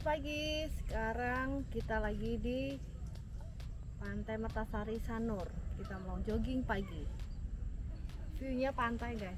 pagi. Sekarang kita lagi di Pantai Mertasari Sanur. Kita mau jogging pagi. View-nya pantai, guys.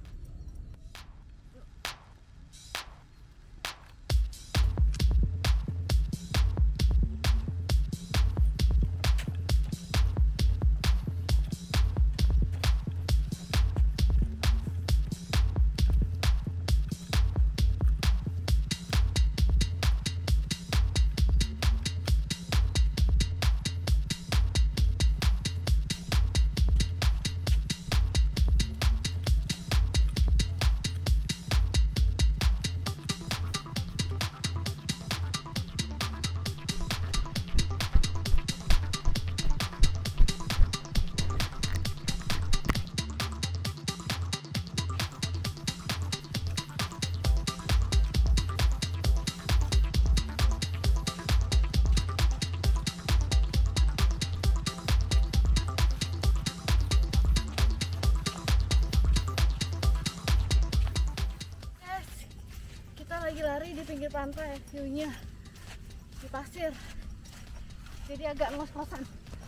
Lagi lari di pinggir pantai, view-nya di pasir, jadi agak ngos-ngosan.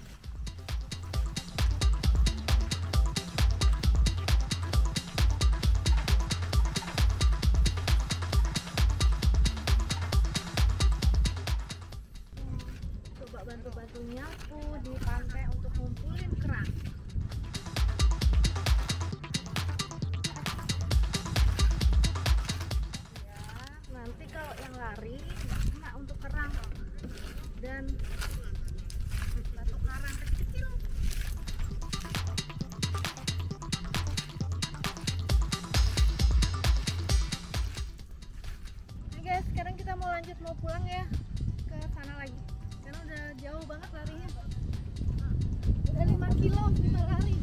Coba bantu-bantu nyapu di pantai untuk ngumpulin kerang. Nanti kalau yang lari kena untuk kerang dan batu karang kecil-kecil. Nah guys, sekarang kita mau pulang ya ke sana lagi karena udah jauh banget larinya, udah 5 kilo kita lari.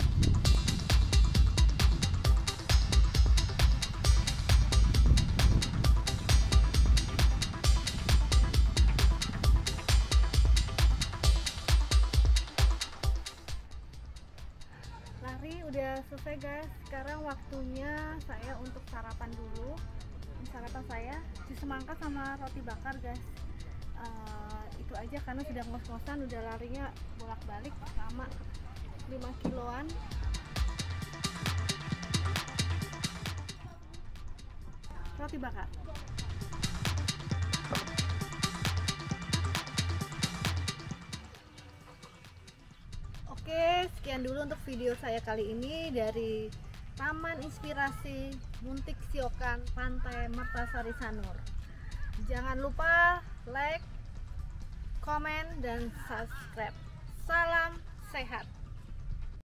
Udah selesai guys, sekarang waktunya saya untuk sarapan dulu. Sarapan saya di semangka sama roti bakar guys. Itu aja karena sudah ngos-ngosan, udah larinya bolak-balik sama 5 kiloan. Roti bakar. Oke, sekian dulu untuk video saya kali ini dari Taman Inspirasi Muntig Siokan Pantai Mertasari Sanur. Jangan lupa like, komen, dan subscribe. Salam sehat.